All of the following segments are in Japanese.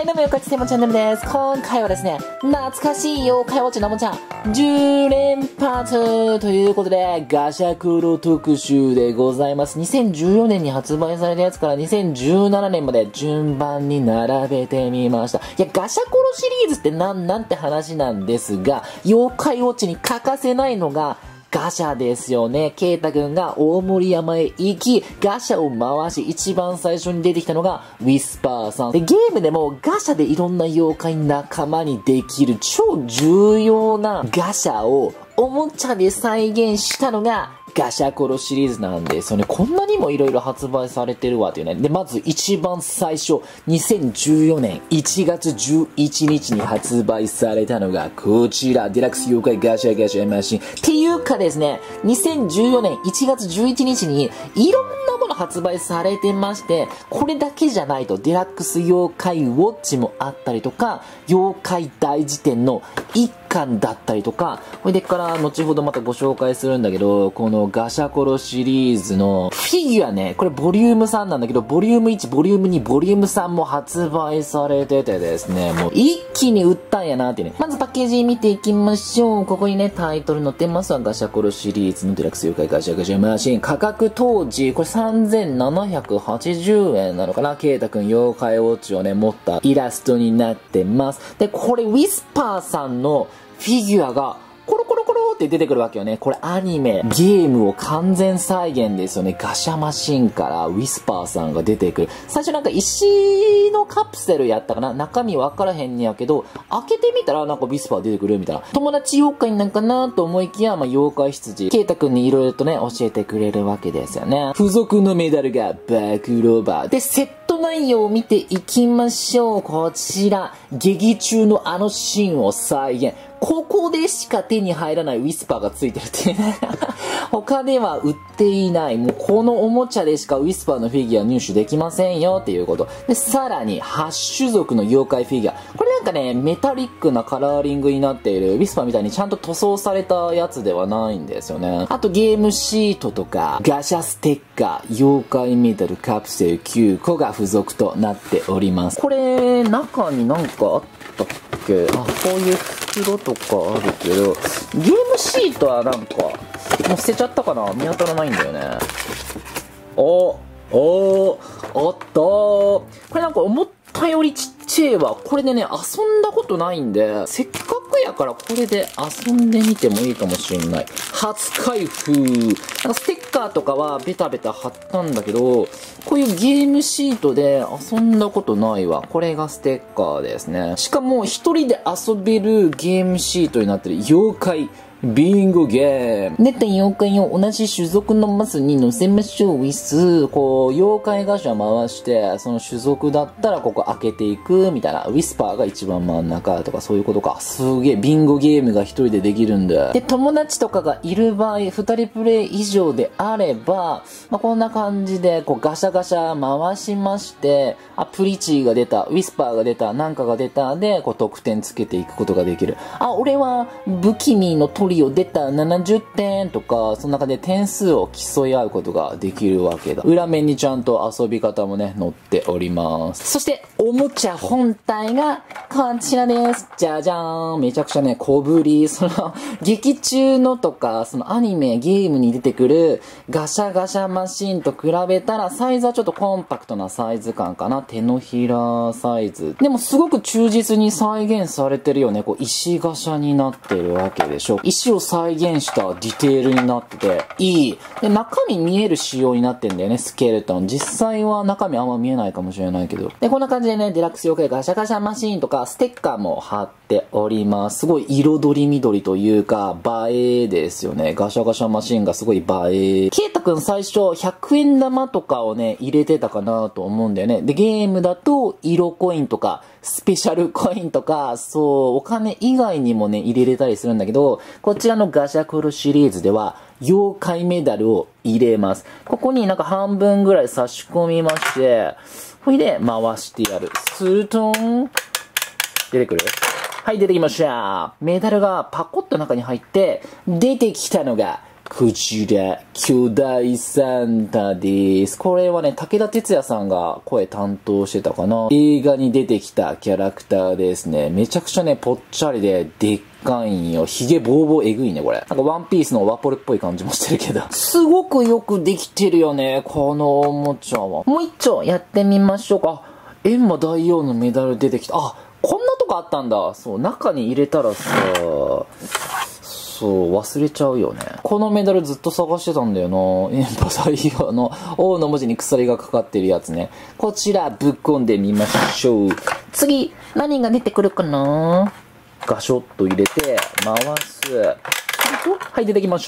どうもよかちてもチャンネルです。今回はですね、懐かしい妖怪ウォッチのおもちゃ、10連発ということで、ガシャクロ特集でございます。2014年に発売されたやつから2017年まで順番に並べてみました。いや、ガシャコロシリーズってなんて話なんですが、妖怪ウォッチに欠かせないのが、ガシャですよね。ケイタくんが大森山へ行き、ガシャを回し、一番最初に出てきたのがウィスパーさん。で、ゲームでもガシャでいろんな妖怪仲間にできる超重要なガシャをおもちゃで再現したのがガシャコロシリーズなんですよね。こんなにも色々発売されてるわっていうね。で、まず一番最初、2014年1月11日に発売されたのがこちら、デラックス妖怪ガシャガシャマシン。っていうかですね、2014年1月11日にいろんなもの発売されてまして、これだけじゃないと、デラックス妖怪ウォッチもあったりとか、妖怪大辞典の一巻だったりとか、これでから後ほどまたご紹介するんだけど、このガシャコロシリーズのフィギュアね、これボリューム3なんだけど、ボリューム1、ボリューム2、ボリューム3も発売されててですね、もう一気に売ったんやなってね。まずパッケージ見ていきましょう。ここにね、タイトル載ってますわ。ガシャコロシリーズのデラックス妖怪ガシャガシャマシン。価格当時、これ3780円なのかな。ケイタくん妖怪ウォッチをね、持ったイラストになってます。で、これウィスパーさんのフィギュアがコロコロコロって出てくるわけよね。これアニメ、ゲームを完全再現ですよね。ガシャマシンからウィスパーさんが出てくる。最初なんか石のカプセルやったかな。中身わからへんねやけど、開けてみたらなんかウィスパー出てくるみたいな。友達妖怪なんかなと思いきや、妖怪羊。ケイタくんに色々とね、教えてくれるわけですよね。付属のメダルが暴露場。で、セット内容を見ていきましょう。こちら、劇中のあのシーンを再現。ここでしか手に入らないウィスパーがついてるっていうね。他では売っていない。もうこのおもちゃでしかウィスパーのフィギュア入手できませんよっていうこと。で、さらに、8種族の妖怪フィギュア。これなんかね、メタリックなカラーリングになっているウィスパーみたいにちゃんと塗装されたやつではないんですよね。あとゲームシートとか、ガシャステッカー、妖怪メダルカプセル9個が付属となっております。これ、中になんかあったっけ？あ、こういう袋とかあるけど、ゲームシートはなんか、もう捨てちゃったかな？見当たらないんだよね。おっとこれなんか思ったよりちっちゃいわ。これでね、遊んだことないんで、せっかくやからこれで遊んでみてもいいかもしれない。初開封。なんかステッカーとかはベタベタ貼ったんだけど、こういうゲームシートで遊んだことないわ。これがステッカーですね。しかも一人で遊べるゲームシートになってる妖怪ビンゴゲーム。出た妖怪を同じ種族のマスに乗せましょう。ウィス。こう、妖怪ガシャ回して、その種族だったらここ開けていく、みたいな。ウィスパーが一番真ん中とかそういうことか。すげえ、ビンゴゲームが一人でできるんで。で、友達とかがいる場合、二人プレイ以上であれば、こんな感じで、こう、ガシャガシャ回しまして、プリチーが出た、ウィスパーが出た、なんかが出たで、こう、得点つけていくことができる。俺は、不気味のトリオ出た70点とか、その中で点数を競い合うことができるわけだ。裏面にちゃんと遊び方もね、載っております。そして、おもちゃ本体がこちらです。じゃじゃーん。めちゃくちゃね、小ぶり。その、劇中のとか、そのアニメ、ゲームに出てくるガシャガシャマシンと比べたら、サイズはちょっとコンパクトなサイズ感かな。手のひらサイズ。でもすごく忠実に再現されてるよね。こう、石ガシャになってるわけでしょ。石を再現したディテールになってて、いい。で、中身見える仕様になってんだよね、スケルトン。実際は中身あんま見えないかもしれないけど。で、こんな感じでね、デラックス妖怪ガシャガシャマシーンとか、ステッカーも貼っております。すごい彩り緑というか、映えですよね。ガシャガシャマシーンがすごい映え。ケイタくん最初、100円玉とかをね、入れてたかなと思うんだよね。で、ゲームだと、色コインとか、スペシャルコインとか、そう、お金以外にもね、入れれたりするんだけど、こちらのガシャコロシリーズでは、妖怪メダルを入れます。ここになんか半分ぐらい差し込みまして、ほいで回してやる。すると出てくる？はい、出てきました。メダルがパコッと中に入って、出てきたのが、 こちら、巨大サンタです。これはね、武田鉄矢さんが声担当してたかな。映画に出てきたキャラクターですね。めちゃくちゃね、ぽっちゃりで、でっかいんよ。ヒゲボーボーえぐいね、これ。なんかワンピースのワポルっぽい感じもしてるけど。すごくよくできてるよね、このおもちゃは。もう一丁やってみましょうか。閻魔大王のメダル出てきた。あ、こんなとこあったんだ。そう、中に入れたらさ、そう、忘れちゃうよね。このメダルずっと探してたんだよな。閻魔大王の王の文字に鎖がかかってるやつね。こちらぶっ込んでみましょう。次、何が出てくるかな？ガショッと入れて、回す。はい、出てきました。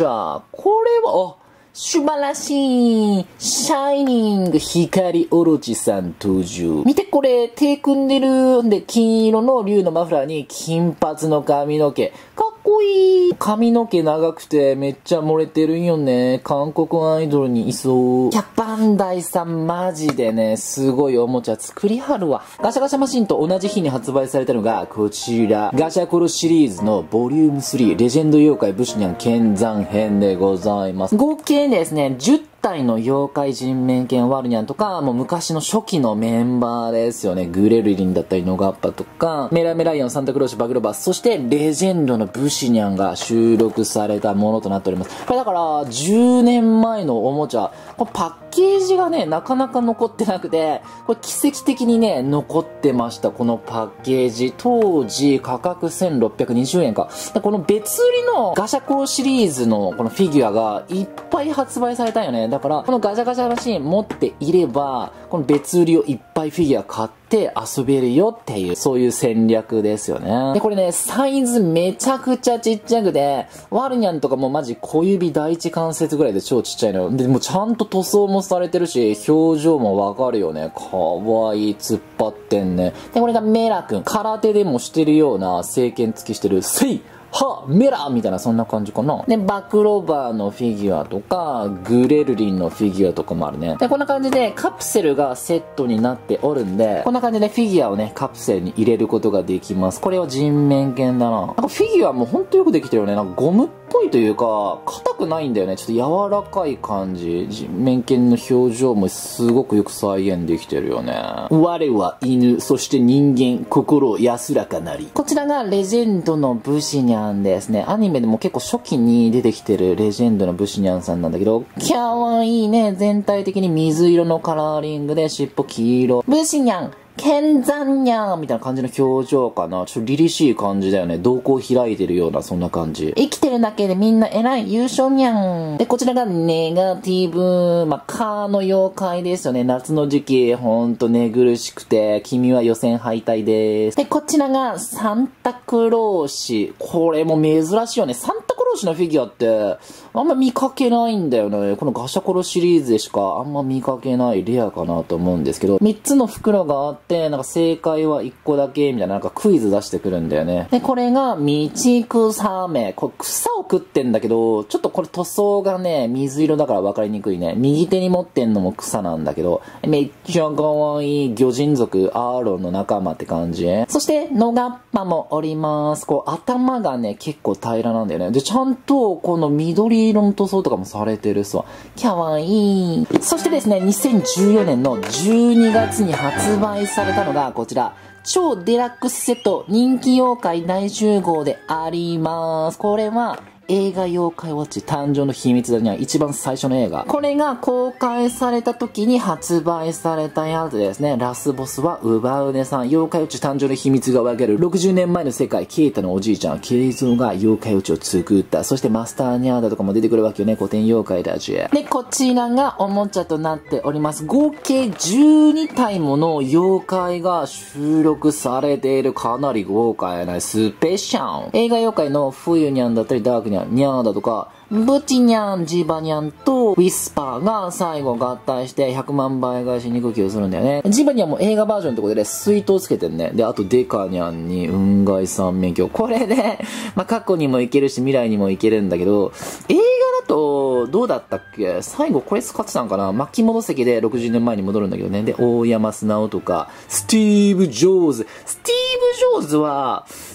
これは、素晴らしい。シャイニング光オロチさん登場。見てこれ、手組んでるんで、金色の竜のマフラーに金髪の髪の毛。かっこいい。髪の毛長くてめっちゃ漏れてるんよね。韓国アイドルにいそう。キャバンダイさんマジでね、すごいおもちゃ作りはるわ。ガシャガシャマシンと同じ日に発売されたのがこちら。ガシャコロシリーズのボリューム3レジェンド妖怪武士にゃん剣山編でございます。合計ですね、10体の妖怪人面犬ワルニャンとか、もう昔の初期のメンバーですよね。グレルリンだったりノガッパとか、メラメライオン、サンタクローシュ、バグロバス、そしてレジェンドのブシニャンが収録されたものとなっております。これだから10年前のおもちゃ、これパッケージがね、なかなか残ってなくて、これ奇跡的にね、残ってました。このパッケージ。当時価格1620円か。でこの別売りのガシャコロシリーズのこのフィギュアがいっぱい発売されたよね。だから、このガチャガチャマシン持っていれば、この別売りをいっぱいフィギュア買って遊べるよっていう、そういう戦略ですよね。で、これね、サイズめちゃくちゃちっちゃくて、ワルニャンとかもマジ小指第一関節ぐらいで超ちっちゃいのよ。で、もうちゃんと塗装もされてるし、表情もわかるよね。かわいい、突っ張ってんね。で、これがメラ君。空手でもしてるような聖剣付きしてる、セイはメラみたいな、そんな感じかな。で、バクロバーのフィギュアとか、グレルリンのフィギュアとかもあるね。で、こんな感じでカプセルがセットになっておるんで、こんな感じでフィギュアをね、カプセルに入れることができます。これは人面犬だな。なんかフィギュアもほんとよくできてるよね。なんかゴムっぽいというか、硬くないんだよね。ちょっと柔らかい感じ。人面犬の表情もすごくよく再現できてるよね。我は犬、そして人間、心安らかなり。こちらがレジェンドのブシニャンですね。アニメでも結構初期に出てきてるレジェンドのブシニャンさんなんだけど、キャワイイね。全体的に水色のカラーリングで尻尾黄色。ブシニャン剣山にゃーみたいな感じの表情かな。ちょっと凛々しい感じだよね。瞳孔開いてるような、そんな感じ。生きてるだけでみんな偉い優勝にゃん。で、こちらがネガティブ。まあ、蚊の妖怪ですよね。夏の時期、ほんと寝苦しくて、君は予選敗退です。で、こちらがサンタクローシ。これも珍しいよね。サンタクローシのフィギュアって、あんま見かけないんだよね。このガシャコロシリーズでしかあんま見かけないレアかなと思うんですけど、3つの袋があって、なんか正解は1個だけみたいな、なんかクイズ出してくるんだよね。で、これが道草芽。これ草を食ってんだけど、ちょっとこれ塗装がね、水色だから分かりにくいね。右手に持ってんのも草なんだけど、めっちゃ可愛い魚人族アーロンの仲間って感じ。そして、ノガッパもおります。こう、頭がね、結構平らなんだよね。で、ちゃんと、この緑色の塗装とかもされてるさ。かわいい。そしてですね、2014年の12月に発売されたのがこちら。超デラックスセット人気妖怪大集合であります。これは映画妖怪ウォッチ誕生の秘密だには一番最初の映画。これが公開された時に発売されたやつですね。ラスボスはウバウネさん。妖怪ウォッチ誕生の秘密がわかる。60年前の世界、ケイタのおじいちゃん、ケイゾーが妖怪ウォッチを作った。そしてマスターニャーダとかも出てくるわけよね。古典妖怪たち。で、こちらがおもちゃとなっております。合計12体もの妖怪が収録されているかなり豪華やなスペシャル。映画妖怪の冬ニャンだったりダークニャン、ニャーだとか、ブチニャン、ジバニャンとウィスパーが最後合体して100万倍返しに行く気をするんだよね。ジバニャンも映画バージョンってことで水筒つけてんね。で、あとデカニャンに雲外三面鏡。これで、まあ、過去にも行けるし未来にも行けるんだけど、映画だとどうだったっけ？最後これ使ってたんかな？巻き戻せきで60年前に戻るんだけどね。で、大山素直とか、スティーブ・ジョーズ。スティーブ・ジョーズは、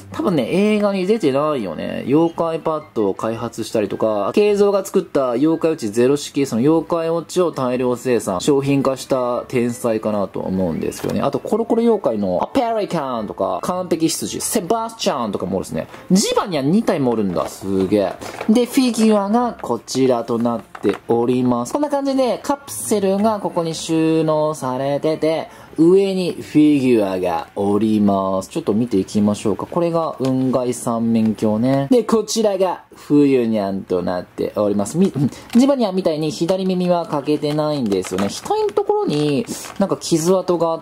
多分ね、映画に出てないよね。妖怪パッドを開発したりとか、慶三が作った妖怪ウォッチゼロ式、その妖怪ウォッチを大量生産、商品化した天才かなと思うんですよね。あと、コロコロ妖怪のアペリカンとか、完璧羊、セバスチャンとかもおるですね。ジバニャン2体もおるんだ。すげえ。で、フィギュアがこちらとなっております。こんな感じで、カプセルがここに収納されてて、上にフィギュアがおります。ちょっと見ていきましょうか。これが雲外三面鏡ね。で、こちらが冬にゃんとなっております。ジバニャンみたいに左耳は欠けてないんですよね。額のところになんか傷跡があって、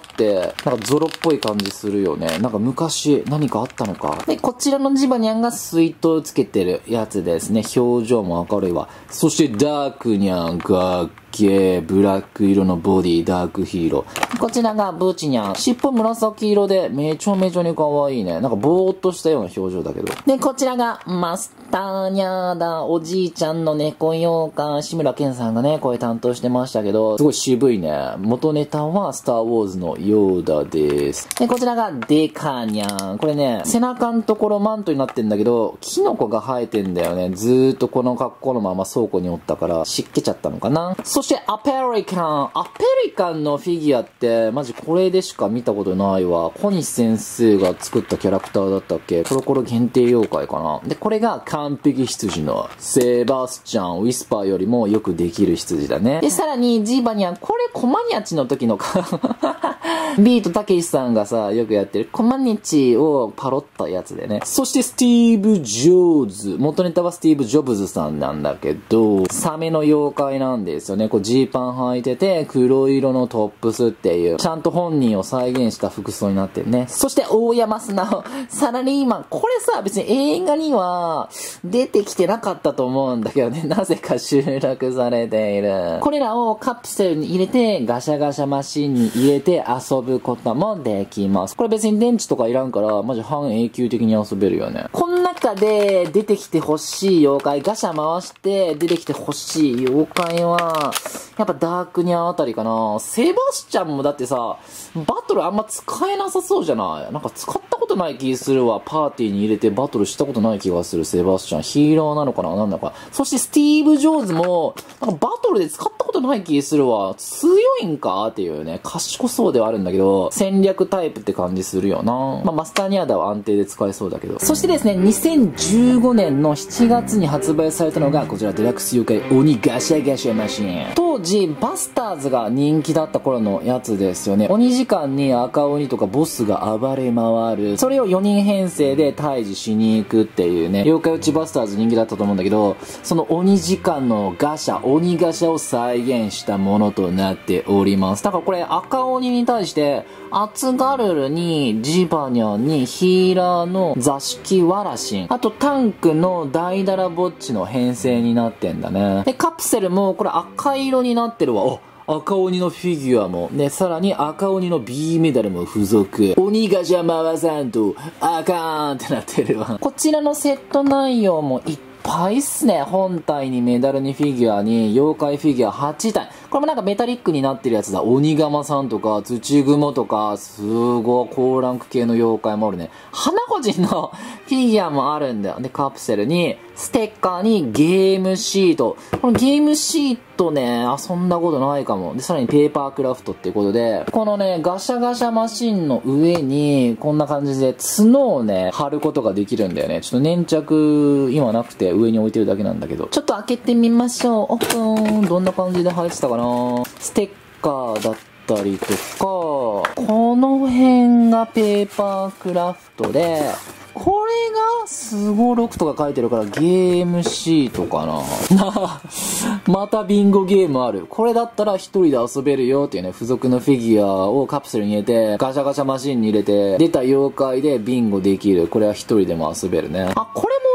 なんかゾロっぽい感じするよね。なんか昔何かあったのか。で、こちらのジバニャンが水筒をつけてるやつですね。表情も明るいわ。そしてダークニャンがブラック色のボディ、ダークヒーロー。こちらがブーチニャン。尻尾紫色でめちゃめちゃに可愛いね。なんかぼーっとしたような表情だけど。で、こちらがマスターニャーだ。おじいちゃんの猫妖怪。志村けんさんがね、声担当してましたけど、すごい渋いね。元ネタはスターウォーズのヨーダです。で、こちらがデカニャン。これね、背中のところマントになってんだけど、キノコが生えてんだよね。ずーっとこの格好のまま倉庫におったから、湿気ちゃったのかな。そしてアペリカン。アペリカンのフィギュアって、マジこれでしか見たことないわ。小西先生が作ったキャラクターだったっけ？コロコロ限定妖怪かな。で、これが完璧羊のセバスチャン。ウィスパーよりもよくできる羊だね。で、さらにジーバニャン。これコマニャチの時のビートたけしさんがさ、よくやってるコマニチをパロったやつでね。そしてスティーブ・ジョーズ。元ネタはスティーブ・ジョブズさんなんだけど、サメの妖怪なんですよね。こうジーパン履いてて、黒色のトップスっていう、ちゃんと本人を再現した服装になってるね。そして大山素直、サラリーマン。これさ、別に映画には出てきてなかったと思うんだけどね。なぜか収録されている。これらをカプセルに入れて、ガシャガシャマシンに入れて遊ぶこともできます。これ別に電池とかいらんから、マジ半永久的に遊べるよね。この中で出てきてほしい妖怪、ガシャ回して出てきてほしい妖怪は、やっぱダークニャンあたりかな。セバスチャンもだってさ、バトルあんま使えなさそうじゃない？なんか使ったことない気するわ。パーティーに入れてバトルしたことない気がする。セバスチャン。ヒーラーなのかな？なんだか。そしてスティーブ・ジョーズも、なんかバトルで使ったことない気するわ。強いんかっていうね。賢そうではあるんだけど、戦略タイプって感じするよな。まあ、マスターニャーダは安定で使えそうだけど。そしてですね、2015年の7月に発売されたのが、こちらデラックス妖怪鬼ガシャガシャマシン。当時、バスターズが人気だった頃のやつですよね。鬼時間に赤鬼とかボスが暴れ回る。それを4人編成で退治しに行くっていうね。妖怪ウチバスターズ人気だったと思うんだけど、その鬼時間のガシャ、鬼ガシャを再現したものとなっております。だからこれ赤鬼に対して、アツガルルにジバニャンにヒーラーの座敷ワラシン。あとタンクのダイダラボッチの編成になってんだね。で、カプセルもこれ赤色になってるわ。お、赤鬼のフィギュアも。で、さらに赤鬼の B メダルも付属。鬼ガシャ回さんと、あかーんってなってるわ。こちらのセット内容もいっぱいっすね。本体にメダルにフィギュアに妖怪フィギュア8体。これもなんかメタリックになってるやつだ。鬼ガマさんとか、土雲とか、すごい高ランク系の妖怪もあるね。花子人のフィギュアもあるんだよ。で、カプセルに、ステッカーにゲームシート。このゲームシートね、遊んだことないかも。で、さらにペーパークラフトっていうことで、このね、ガシャガシャマシンの上に、こんな感じで角をね、貼ることができるんだよね。ちょっと粘着、今なくて上に置いてるだけなんだけど。ちょっと開けてみましょう。オープン。どんな感じで入ってたかな。ステッカーだったりとか、この辺がペーパークラフトで、これがスゴロクとか書いてるからゲームシートかな。またビンゴゲームある。これだったら一人で遊べるよっていうね、付属のフィギュアをカプセルに入れて、ガシャガシャマシンに入れて、出た妖怪でビンゴできる。これは一人でも遊べるね。あ、これも同じだ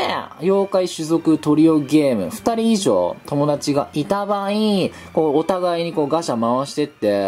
妖怪種族トリオゲーム、2人以上友達がいた場合、こう、お互いにこうガシャ回してって、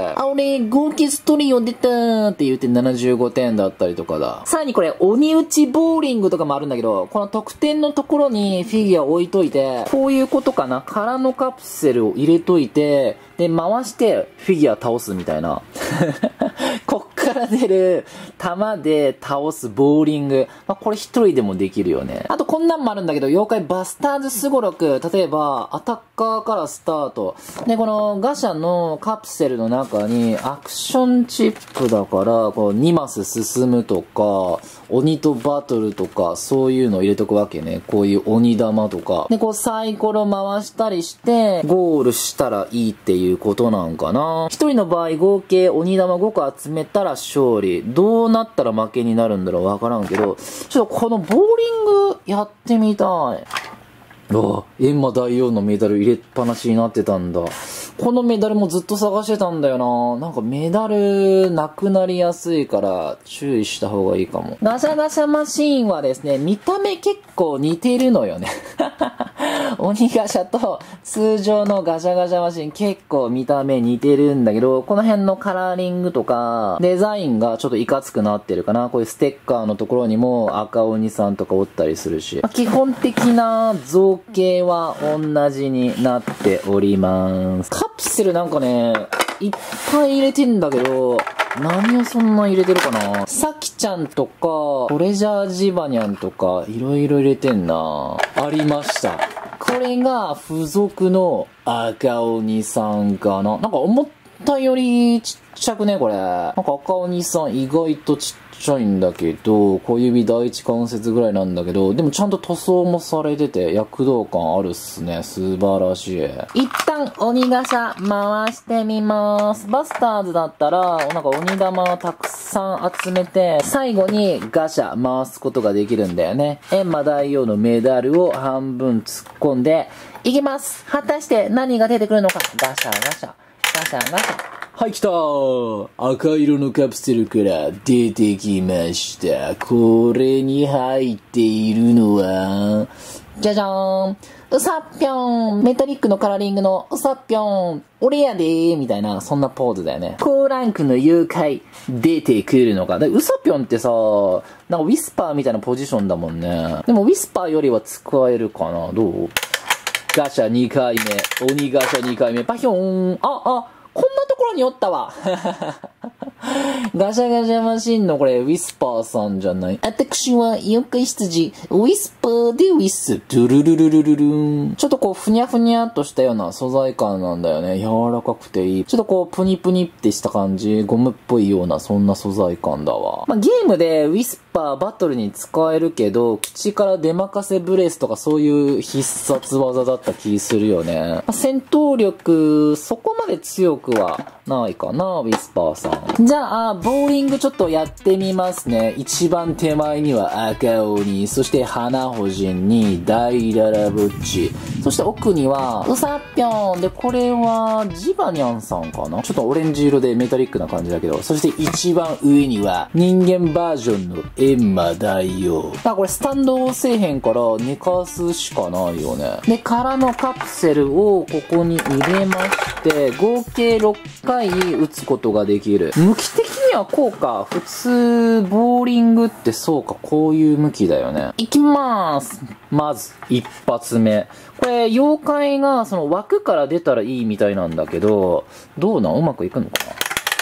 あ、俺、合計トリオ出たーって言って75点だったりとかだ。さらにこれ、鬼打ちボーリングとかもあるんだけど、この得点のところにフィギュア置いといて、こういうことかな。空のカプセルを入れといて、で、回してフィギュア倒すみたいな。こっから出る弾で倒すボーリング。まあ、これ一人でもできるよね。あとこんなんもあるんだけど、妖怪バスターズスゴロク。例えば、アタッカーからスタート。で、このガシャのカプセルの中にアクションチップだから、こう2マス進むとか、鬼とバトルとか、そういうのを入れとくわけね。こういう鬼玉とか。で、こうサイコロ回したりして、ゴールしたらいいっていうことなんかな。一人の場合合計鬼玉5個集めたら勝利。どうなったら負けになるんだろうわからんけど、ちょっとこのボーリングやってみたい。ああ、閻魔大王のメダル入れっぱなしになってたんだ。このメダルもずっと探してたんだよな。なんかメダルなくなりやすいから注意した方がいいかも。ガシャガシャマシーンはですね、見た目結構似てるのよね。鬼ガシャと通常のガシャガシャマシーン結構見た目似てるんだけど、この辺のカラーリングとかデザインがちょっといかつくなってるかな。こういうステッカーのところにも赤鬼さんとかおったりするし、基本的な造形は同じになっております。カプセルなんかね、いっぱい入れてんだけど、何をそんな入れてるかな。サキちゃんとか、トレジャージバニャンとか、いろいろ入れてんな。ありました。これが付属の赤鬼さんかな。なんか思ったよりちっちゃくね、これ。なんか赤鬼さん意外とちっちゃいんだけど、小指第一関節ぐらいなんだけど、でもちゃんと塗装もされてて躍動感あるっすね。素晴らしい。一旦鬼ガシャ回してみます。バスターズだったら、なんか鬼玉をたくさん集めて、最後にガシャ回すことができるんだよね。閻魔大王のメダルを半分突っ込んで、いきます。果たして何が出てくるのか。ガシャガシャ、ガシャガシャ。はい、来たー。赤色のカプセルから出てきました。これに入っているのは、じゃじゃーん。うさっぴょん。メタリックのカラーリングのうさっぴょん。俺やでー。みたいな、そんなポーズだよね。高ランクの妖怪、出てくるのか。で、うさぴょんってさ、なんかウィスパーみたいなポジションだもんね。でもウィスパーよりは使えるかな。どう？ガシャ2回目。鬼ガシャ2回目。パヒョーン。こんなところにおったわ。ガシャガシャマシンのこれ、ウィスパーさんじゃない？私は妖怪羊、ウィスパーでウィス、ドゥルルルルルルン。ちょっとこう、ふにゃふにゃっとしたような素材感なんだよね。柔らかくていい。ちょっとこう、プニプニってした感じ、ゴムっぽいような、そんな素材感だわ。まあ、ゲームでウィスパーバトルに使えるけど、口から出任せブレスとかそういう必殺技だった気するよね。まあ、戦闘力、そこまで強くはないかな、ウィスパーさん。じゃあ、ボーリングちょっとやってみますね。一番手前には赤鬼、そして花穂人に大ララブッチ、そして奥にはウサッピョンで、これはジバニャンさんかな。ちょっとオレンジ色でメタリックな感じだけど、そして一番上には人間バージョンの閻魔大王。これスタンドせえへんから寝かすしかないよね。で、空のカプセルをここに入れまして、合計6回打つことができる。向き的にはこうか。普通、ボーリングってそうか。こういう向きだよね。いきまーす。まず、一発目。これ、妖怪がその枠から出たらいいみたいなんだけど、どうなん？うまくいくのかな？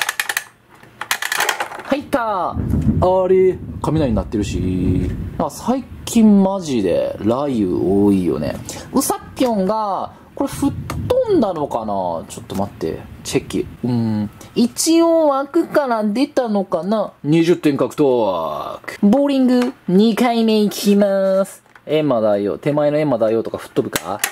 入ったー。あれ、雷になってるし。最近マジで雷雨多いよね。うさっぴょんが、これ吹っ飛んだのかな？ちょっと待って。チェキ。一応枠から出たのかな？ 20 点獲得。ボーリング2回目いきます。閻魔大王。手前の閻魔大王とか吹っ飛ぶか？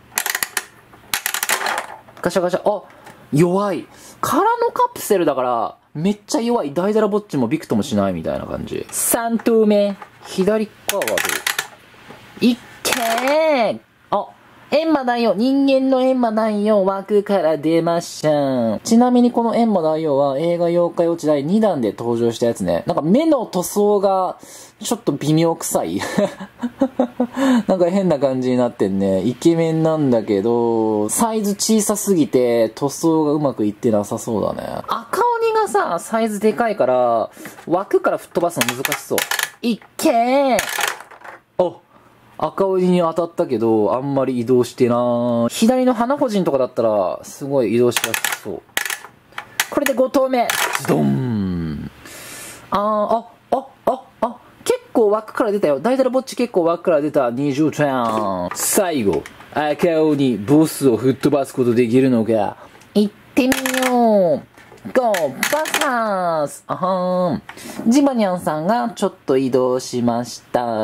ガシャガシャ。あ、弱い。空のカプセルだから、めっちゃ弱い。大だらぼっちもビクともしないみたいな感じ。3投目。左側はどう？いっけー。 閻魔大王、人間の閻魔大王枠から出ました。ちなみにこの閻魔大王は映画妖怪ウォッチ第2弾で登場したやつね。なんか目の塗装がちょっと微妙臭い。なんか変な感じになってんね。イケメンなんだけど、サイズ小さすぎて塗装がうまくいってなさそうだね。赤鬼がさ、サイズでかいから、枠から吹っ飛ばすの難しそう。いっけー。お、赤鬼に当たったけど、あんまり移動してな。左の花穂人とかだったら、すごい移動しやすそう。これで5投目。ズドン。結構枠から出たよ。大体のぼっち結構枠から出た20点。最後、赤鬼、ボスを吹っ飛ばすことできるのか。行ってみよう。ゴーバサースあはーん。ジバニャンさんがちょっと移動しました。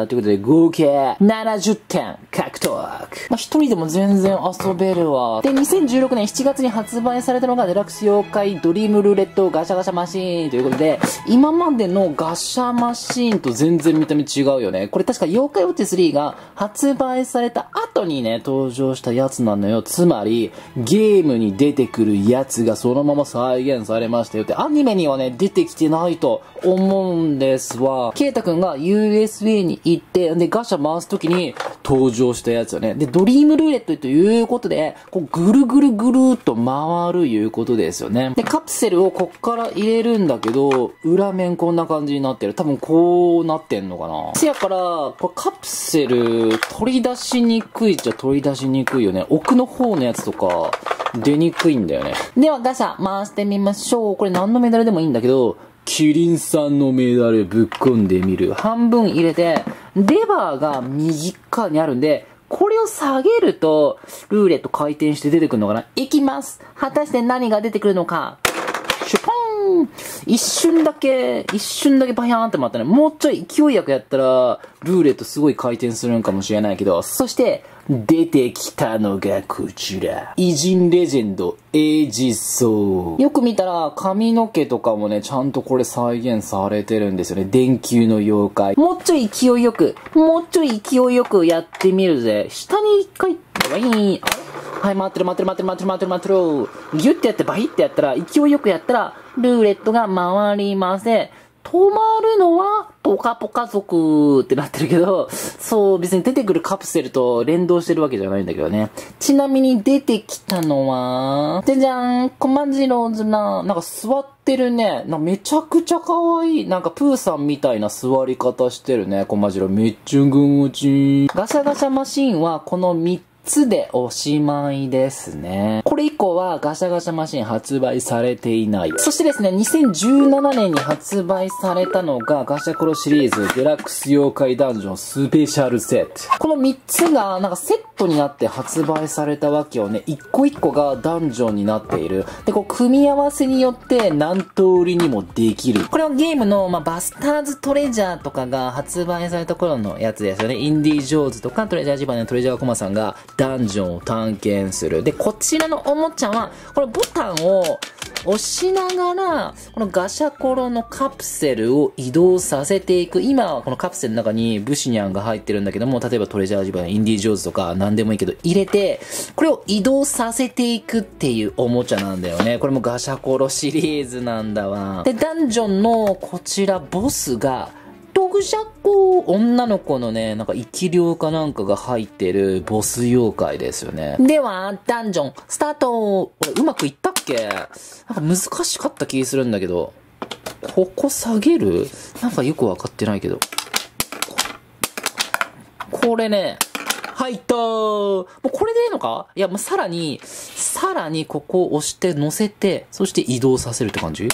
ということで合計70点獲得。一人でも全然遊べるわ。で、2016年7月に発売されたのがデラックス妖怪ドリームルーレットガシャガシャマシーンということで、今までのガシャマシーンと全然見た目違うよね。これ確か妖怪ウォッチ3が発売された後にね、登場したやつなのよ。つまり、ゲームに出てくるやつがそのまま再現されましたよって、アニメにはね、出てきてないと思うんですわ。ケイタくんが USB に行って、で、ガシャ回すときに登場したやつよね。で、ドリームルーレットということで、こう、ぐるぐるぐるーっと回るいうことですよね。で、カプセルをこっから入れるんだけど、裏面こんな感じになってる。多分こうなってんのかな。せやから、これカプセル取り出しにくいっちゃ取り出しにくいよね。奥の方のやつとか、出にくいんだよね。ではガシャ回してみましょう。これ何のメダルでもいいんだけど、キリンさんのメダルぶっ込んでみる。半分入れて、レバーが右側にあるんで、これを下げると、ルーレット回転して出てくるのかな。いきます。果たして何が出てくるのか。シュポーン。一瞬だけバヒャーンって回ったね。もうちょい勢いよくやったら、ルーレットすごい回転するんかもしれないけど、そして、出てきたのがこちら。偉人レジェンド、エイジソー。よく見たら、髪の毛とかもね、ちゃんとこれ再現されてるんですよね。電球の妖怪。もうちょい勢いよくやってみるぜ。下に一回、バイーン。はい、待ってる。ギュッてやってバヒってやったら、勢いよくやったら、ルーレットが回りません。止まるのは、ポカポカ族ってなってるけど、そう、別に出てくるカプセルと連動してるわけじゃないんだけどね。ちなみに出てきたのは、じゃじゃーん、コマジローズなんか座ってるね。めちゃくちゃ可愛い。なんかプーさんみたいな座り方してるね、コマジロ。めっちゃ気持ちいい。ガシャガシャマシーンはこの3つでおしまいですね。これ以降はガシャガシャマシン発売されていない。そしてですね、2017年に発売されたのがガシャコロシリーズデラックス妖怪ダンジョンスペシャルセット。この3つがなんかセットになって発売されたわけよね。一個一個がダンジョンになっている。で、こう組み合わせによって何通りにもできる。これはゲームの、バスターズトレジャーとかが発売された頃のやつですよね。インディ・ジョーズとかトレジャージバネのトレジャーコマさんがダンジョンを探検する。で、こちらのおもちゃは、このボタンを押しながら、このガシャコロのカプセルを移動させていく。今はこのカプセルの中にブシニャンが入ってるんだけども、例えばトレジャージバネ、インディ・ジョーズとか何でもいいけど入れて、これを移動させていくっていうおもちゃなんだよね。これもガシャコロシリーズなんだわ。で、ダンジョンのこちらボスが、ドグジャコ女の子のね、なんか生き量かなんかが入ってるボス妖怪ですよね。では、ダンジョン、スタート。俺、うまくいったっけ？なんか難しかった気するんだけど。ここ下げる？なんかよくわかってないけど。これね、入ったー。もうこれでいいのか？いや、もうさらにここを押して乗せて、そして移動させるって感じ？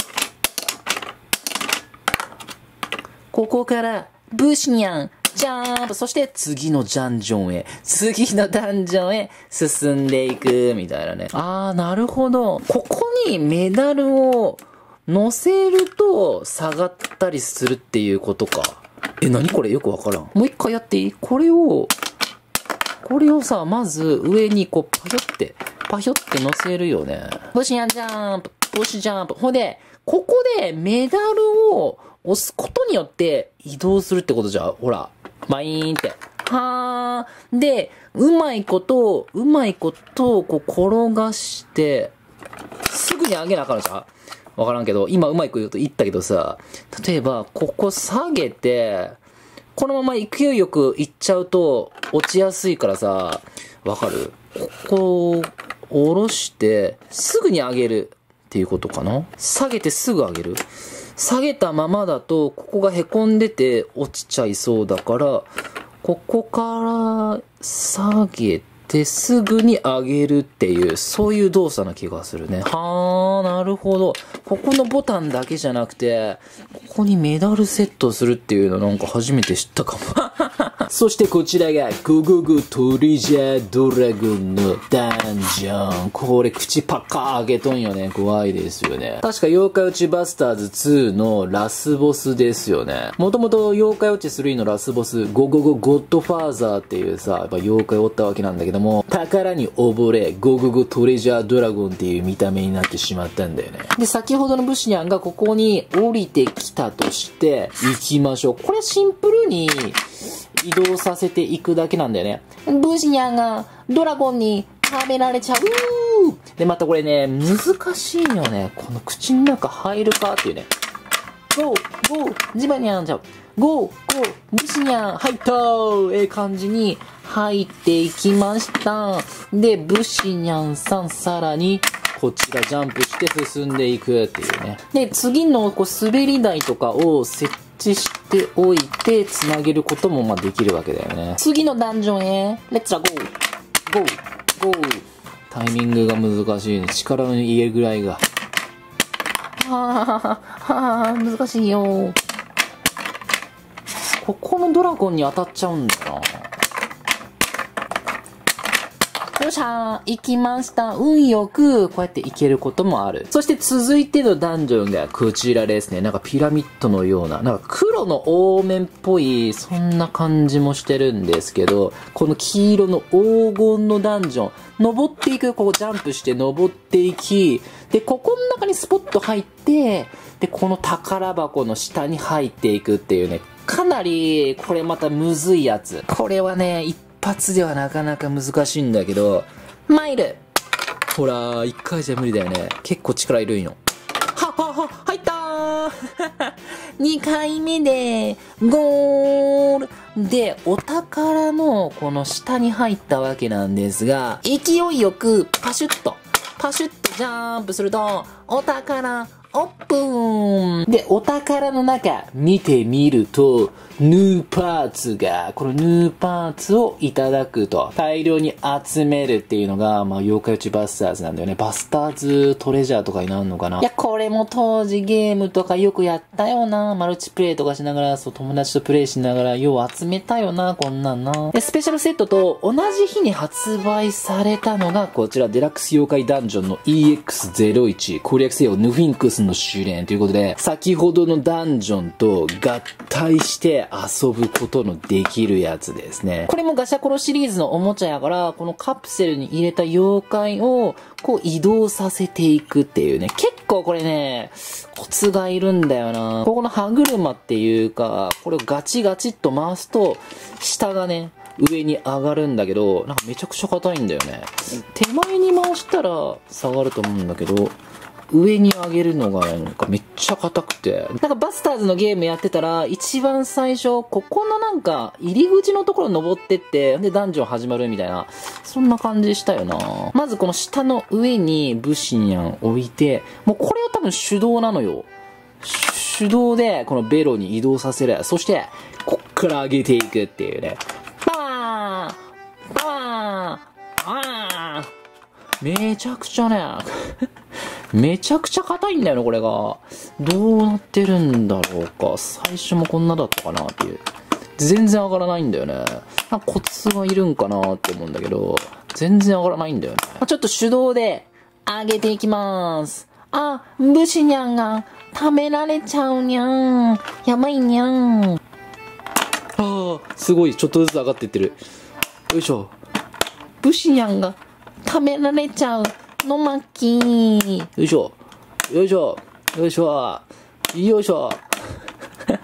ここから、ブシニャン、ジャンプ、そして次のダンジョンへ進んでいく、みたいなね。なるほど。ここにメダルを乗せると下がったりするっていうことか。何これよくわからん。もう一回やっていい？これをさ、まず上にこうパヒョって乗せるよね。ブシニャンジャンプ、ブシジャンプ。ほんで、ここでメダルを押すことによって移動するってことじゃん。ほら。バイーンって。 はー。で、うまいこと、こう転がして、すぐに上げなあかんのじゃん。わからんけど、今うまいこと言ったけどさ、例えば、ここ下げて、このまま勢いよくいっちゃうと落ちやすいからさ、わかる？ここを下ろして、すぐに上げるっていうことかな？下げてすぐ上げる？下げたままだと、ここが凹んでて落ちちゃいそうだから、ここから下げてすぐに上げるっていう、そういう動作な気がするね。はー、なるほど。ここのボタンだけじゃなくて、ここにメダルセットするっていうのなんか初めて知ったかも。そしてこちらが、ゴゴゴトレジャードラゴンのダンジョン。これ口パッカー開けとんよね。怖いですよね。確か妖怪ウチバスターズ2のラスボスですよね。もともと妖怪ウチ3のラスボス、ゴゴゴゴッドファーザーっていうさ、やっぱ妖怪おったわけなんだけども、宝に溺れ、ゴゴゴトレジャードラゴンっていう見た目になってしまったんだよね。で、先ほどのブシニャンがここに降りてきたとして、行きましょう。これシンプルに、移動させていくだけなんだよね。ブシニャンがドラゴンに食べられちゃう。で、またこれね、難しいよね。この口の中入るかっていうね。ゴー、ゴー、ジバニャンちゃう。ゴー、ゴー、ブシニャン、入ったー感じに入っていきました。で、ブシニャンさんさらに、こちらジャンプして進んでいくっていうね。で、次のこう滑り台とかを設置しておいて繋げることもまあできるわけだよね。次のダンジョンへ、レッツラゴーゴーゴー。タイミングが難しいね。力の入れぐらいが。はぁ、難しいよ。ここのドラゴンに当たっちゃうんだな。よっしゃー、行きました。運よく、こうやって行けることもある。そして続いてのダンジョンがこちらですね。なんかピラミッドのような、なんか黒の凹面っぽい、そんな感じもしてるんですけど、この黄色の黄金のダンジョン、登っていく、ここジャンプして登っていき、で、ここの中にスポッと入って、で、この宝箱の下に入っていくっていうね、かなり、これまたむずいやつ。これはね、一発ではなかなか難しいんだけど、マイルほら、一回じゃ無理だよね。結構力いるんよ。入ったー2回目で、ゴールで、お宝のこの下に入ったわけなんですが、勢いよくパシュッとジャンプすると、お宝、オープンで、お宝の中見てみると、ヌーパーツが、このヌーパーツをいただくと、大量に集めるっていうのが、まあ、妖怪ウチバスターズなんだよね。バスターズトレジャーとかになるのかな。いや、これも当時ゲームとかよくやったよな。マルチプレイとかしながら、そう、友達とプレイしながら、よう集めたよな、こんなんな。で、スペシャルセットと同じ日に発売されたのが、こちら、デラックス妖怪ダンジョンの EX01、攻略せよヌフィンクスの試練ということで、先ほどのダンジョンと合体して遊ぶことのできるやつですね。これもガシャコロシリーズのおもちゃやから、このカプセルに入れた妖怪をこう移動させていくっていうね。結構これね、コツがいるんだよな。ここの歯車っていうか、これをガチガチっと回すと、下がね、上に上がるんだけど、なんかめちゃくちゃ硬いんだよね。手前に回したら下がると思うんだけど、上に上げるのがなんかめっちゃ硬くて。なんかバスターズのゲームやってたら、一番最初、ここのなんか入り口のところ登ってって、でダンジョン始まるみたいな、そんな感じしたよな。まずこの下の上にブシニャン置いて、もうこれは多分手動なのよ。手動でこのベロに移動させる。そして、こっから上げていくっていうね。バーンバーンあーめちゃくちゃね、めちゃくちゃ硬いんだよね、これが。どうなってるんだろうか。最初もこんなだったかなっていう。全然上がらないんだよね。なんかコツがいるんかなって思うんだけど、全然上がらないんだよね。ちょっと手動で上げていきまーす。あ、ブシニャンが食べられちゃうにゃん。やばいにゃん。ああ、すごい。ちょっとずつ上がっていってる。よいしょ。ブシニャンが食べられちゃう。の巻きよいしょよいしょよいしょよいしょ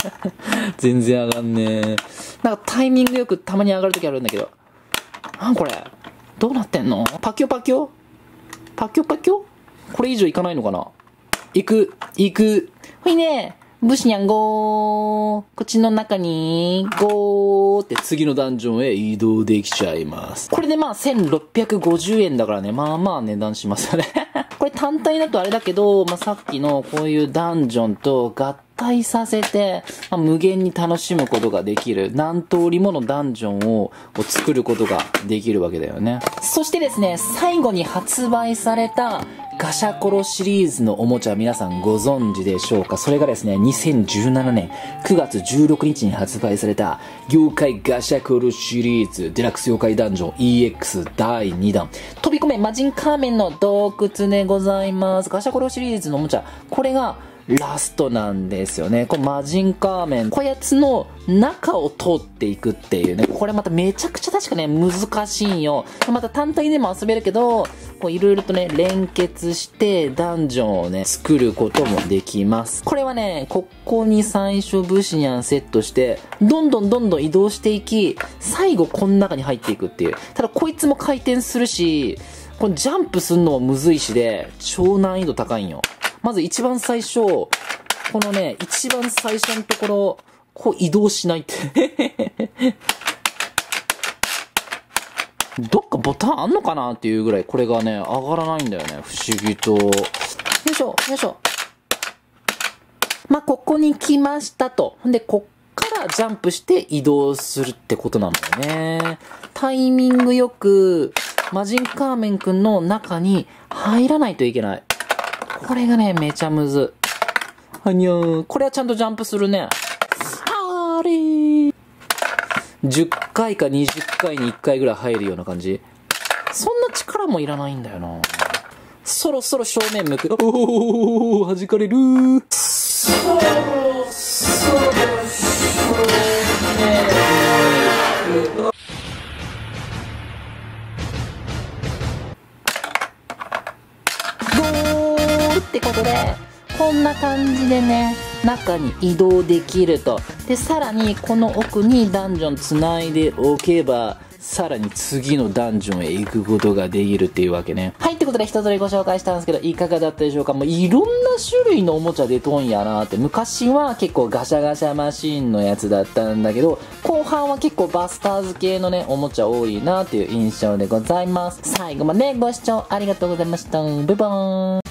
全然上がんねえ。なんかタイミングよくたまに上がるときあるんだけど。なんこれどうなってんの？パキョパキョパキョパキョこれ以上いかないのかな？行く。ほいね。ブシニャンゴー。口の中に、ゴーって次のダンジョンへ移動できちゃいます。これでまあ1650円だからね。まあまあ値段しますよね。これ単体だとあれだけど、まあさっきのこういうダンジョンと合体させて、まあ、無限に楽しむことができる。何通りものダンジョンを作ることができるわけだよね。そしてですね、最後に発売されたガシャコロシリーズのおもちゃ皆さんご存知でしょうか？それがですね、2017年9月16日に発売された妖怪ガシャコロシリーズデラックス妖怪ダンジョン EX 第2弾飛び込め魔人カーメンの洞窟でございます。ガシャコロシリーズのおもちゃ、これがラストなんですよね。これ魔人カーメン。こやつの中を通っていくっていうね。これまためちゃくちゃ確かね、難しいんよ。また単体でも遊べるけど、こういろいろとね、連結してダンジョンをね、作ることもできます。これはね、ここに最初ブシニャンセットして、どんどん移動していき、最後この中に入っていくっていう。ただこいつも回転するし、これジャンプするのもむずいしで、超難易度高いんよ。まず一番最初、このね、一番最初のところ、こう移動しないって。どっかボタンあんのかなっていうぐらい、これがね、上がらないんだよね。不思議と。よいしょ。まあ、ここに来ましたと。で、こっからジャンプして移動するってことなんだよね。タイミングよく、魔人カーメンくんの中に入らないといけない。これがね、めちゃむず。はにゃー。これはちゃんとジャンプするね。あれー。10回か20回に1回ぐらい入るような感じ。そんな力もいらないんだよな。そろそろ正面向く。おー、弾かれるー。そろそろ正面向く。ってことで、こんな感じでね、中に移動できると。で、さらにこの奥にダンジョンつないでおけば、さらに次のダンジョンへ行くことができるっていうわけね。はい、ってことで一通りご紹介したんですけど、いかがだったでしょうか？もういろんな種類のおもちゃ出とんやなって。昔は結構ガシャガシャマシーンのやつだったんだけど、後半は結構バスターズ系のね、おもちゃ多いなっていう印象でございます。最後までご視聴ありがとうございました。バイバーイ。